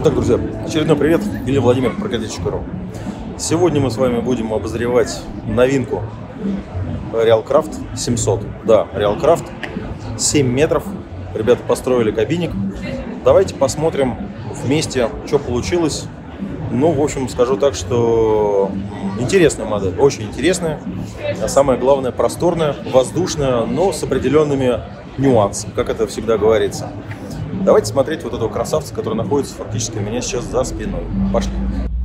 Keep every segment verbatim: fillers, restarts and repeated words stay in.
Итак, друзья, очередной привет, или Владимир, прокатильщик точка ру. Сегодня мы с вами будем обозревать новинку Реалкрафт семьсот. Да, Реалкрафт, семь метров. Ребята построили кабинник. Давайте посмотрим вместе, что получилось. Ну, в общем, скажу так, что интересная модель, очень интересная. А самое главное, просторная, воздушная, но с определенными нюансами, как это всегда говорится. Давайте смотреть вот этого красавца, который находится фактически у меня сейчас за спиной. Пошли.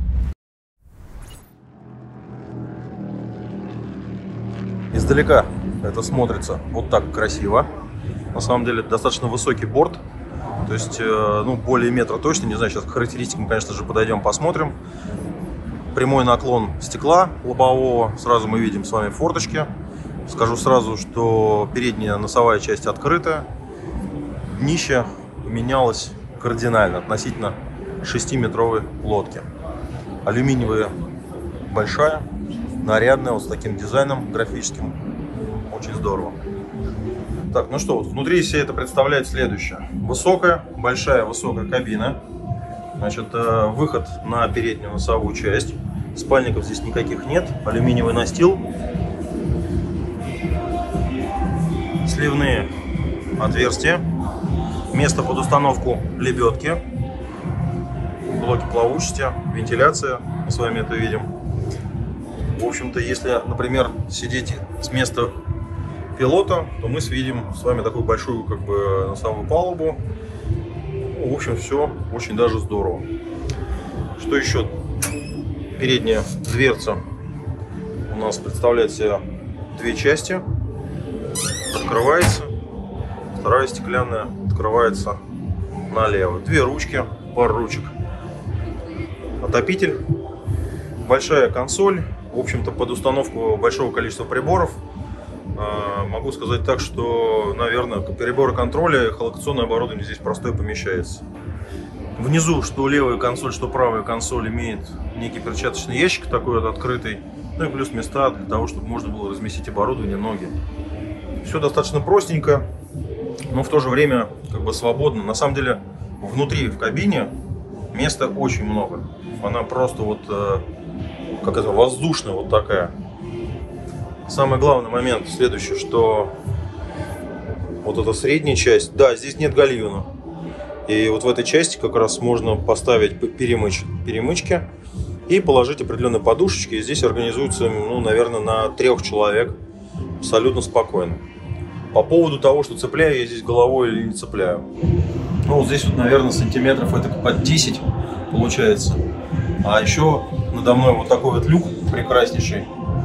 Издалека это смотрится вот так красиво. На самом деле достаточно высокий борт. То есть, ну, более метра точно. Не знаю, сейчас к характеристикам, конечно же, подойдем, посмотрим. Прямой наклон стекла лобового. Сразу мы видим с вами форточки. Скажу сразу, что передняя носовая часть открыта. Днище менялось кардинально относительно шестиметровой лодки. Алюминиевая, большая, нарядная, вот с таким дизайном графическим. Очень здорово. Так, ну что, вот внутри все это представляет следующее. Высокая, большая, высокая кабина. Значит, выход на переднюю носовую часть. Спальников здесь никаких нет. Алюминиевый настил. Сливные отверстия. Место под установку лебедки. Блоки плавучести, вентиляция. Мы с вами это видим. В общем-то, если, например, сидеть с места пилота, то мы видим с вами такую большую, как бы, носовую палубу. Ну, в общем, все очень даже здорово. Что еще? Передняя дверца у нас представляет себе две части. Открывается. Вторая стеклянная открывается налево. Две ручки, пара ручек. Отопитель. Большая консоль. В общем-то, под установку большого количества приборов. Могу сказать так, что, наверное, приборы контроля и холокационное оборудование здесь простое помещается. Внизу, что левая консоль, что правая консоль, имеет некий перчаточный ящик такой вот открытый. Ну и плюс места для того, чтобы можно было разместить оборудование, ноги. Все достаточно простенько, но в то же время как бы свободно. На самом деле, внутри, в кабине, места очень много. Она просто вот, как это, воздушная вот такая. Самый главный момент следующий, что вот эта средняя часть, да, здесь нет гальюна. И вот в этой части как раз можно поставить перемыч, перемычки и положить определенные подушечки. И здесь организуется, ну, наверное, на трех человек абсолютно спокойно. По поводу того, что цепляю я здесь головой или не цепляю. Ну, вот здесь вот, наверное, сантиметров это под десять получается. А еще надо мной вот такой вот люк прекраснейший,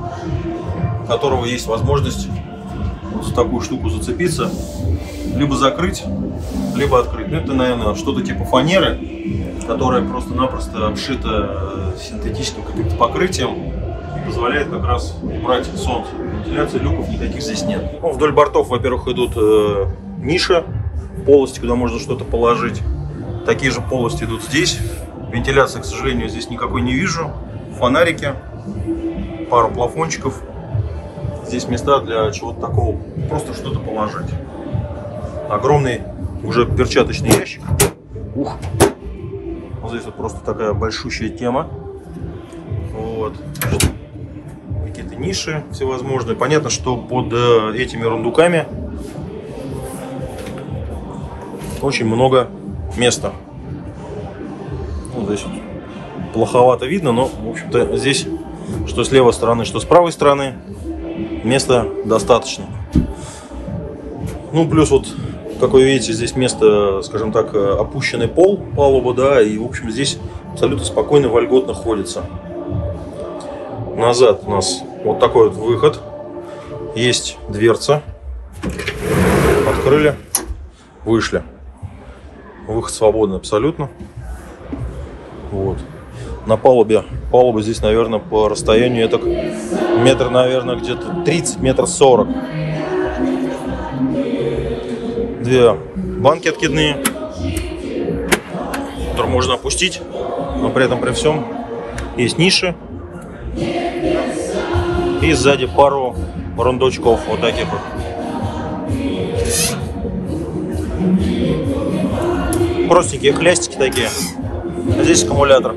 у которого есть возможность вот за такую штуку зацепиться, либо закрыть, либо открыть. Ну, это, наверное, что-то типа фанеры, которая просто-напросто обшита синтетическим каким-то покрытием и позволяет как раз убрать солнце. Вентиляции, люков никаких здесь нет. Ну, вдоль бортов, во-первых, идут э, ниши, полости, куда можно что-то положить. Такие же полости идут здесь. Вентиляции, к сожалению, здесь никакой не вижу. Фонарики, пару плафончиков. Здесь места для чего-то такого, просто что-то положить. Огромный уже перчаточный ящик. Ух. Вот здесь вот просто такая большущая тема. Вот. Какие-то ниши всевозможные. Понятно, что под э, этими рундуками очень много места. Вот здесь вот плоховато видно, но, в общем-то, здесь, что с левой стороны, что с правой стороны, места достаточно. Ну, плюс вот, как вы видите, здесь место, скажем так, опущенный пол, палуба, да, и, в общем, здесь абсолютно спокойно, вольготно ходится. Назад у нас вот такой вот выход. Есть дверца. Открыли, вышли. Выход свободный абсолютно. Вот. На палубе, палуба здесь, наверное, по расстоянию это метр, наверное, где-то тридцать, метр сорок. Две банки откидные, которые можно опустить, но при этом при всем есть ниши. И сзади пару рундучков вот таких вот. Простенькие хлястики такие. Здесь аккумулятор.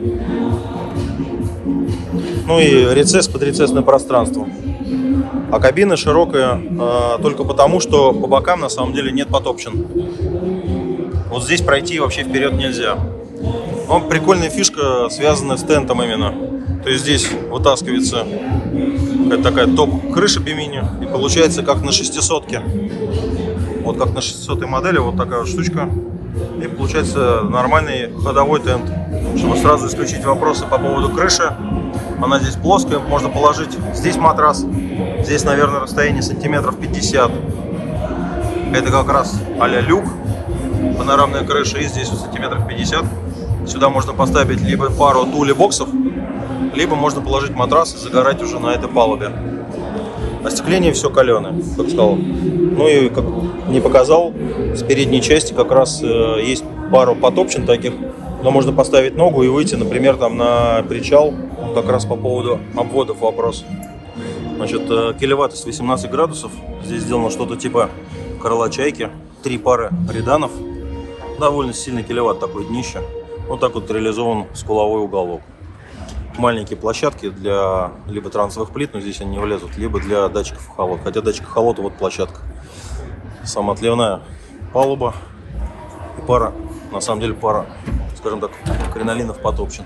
Ну и рецесс под рецессное пространство. А кабина широкая э, только потому, что по бокам на самом деле нет потопчин. Вот здесь пройти вообще вперед нельзя. Но прикольная фишка, связанная с тентом именно. То есть здесь вытаскивается какая-то такая топ-крыша бимини, и получается как на шестисотке. Вот как на шестисотой модели, вот такая вот штучка. И получается нормальный ходовой тент. Чтобы сразу исключить вопросы по поводу крыши. Она здесь плоская, можно положить здесь матрас. Здесь, наверное, расстояние сантиметров пятьдесят. Это как раз а-ля люк, панорамная крыша, и здесь сантиметров пятьдесят. Сюда можно поставить либо пару тули-боксов, либо можно положить матрас и загорать уже на этой палубе. Остекление все каленое, как сказал. Ну и, как не показал, с передней части как раз э, есть пару потопчин таких, но можно поставить ногу и выйти, например, там на причал. Как раз по поводу обводов вопрос. Значит, э, килеваттость восемнадцать градусов. Здесь сделано что-то типа крыла чайки. Три пары реданов. Довольно сильный киловатт такое днище. Вот так вот реализован скуловой уголок. Маленькие площадки для либо трансовых плит, но здесь они не влезут, либо для датчиков холод. Хотя датчик холода, вот площадка. Самоотливная палуба и пара, на самом деле пара, скажем так, кринолинов потопчин.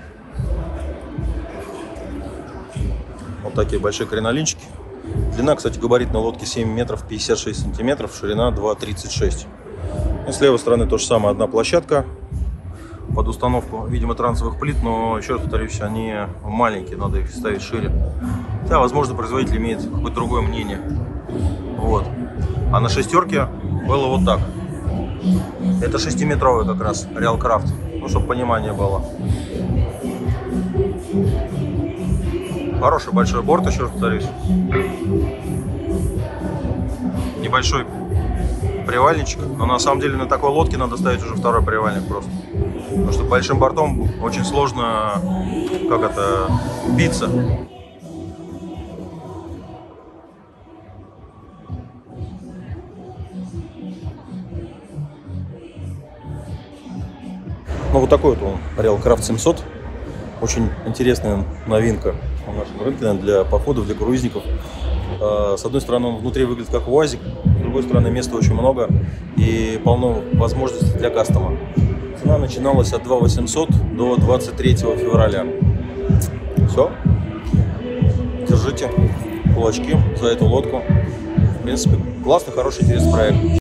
Вот такие большие кринолинчики. Длина, кстати, габаритной лодки семь метров пятьдесят шесть сантиметров, ширина два тридцать шесть. И с левой стороны то же самое, одна площадка под установку, видимо, трансовых плит, но еще раз повторюсь, они маленькие, надо их ставить шире. Да, возможно, производитель имеет какое-то другое мнение. Вот. А на шестерке было вот так. Это шестиметровый как раз Realcraft, ну, чтобы понимание было. Хороший большой борт, еще раз повторюсь. Небольшой привальничек, но на самом деле на такой лодке надо ставить уже второй привальник просто. Потому что большим бортом очень сложно, как это, биться. Ну вот такой вот он, Realcraft семьсот. Очень интересная новинка на нашем рынке для походов, для круизников. С одной стороны, он внутри выглядит как УАЗик, с другой стороны, места очень много и полно возможностей для кастома. Цена начиналась от две тысячи восемьсот до двадцать третьего февраля. Все. Держите кулачки за эту лодку. В принципе, классный, хороший, интересный проект.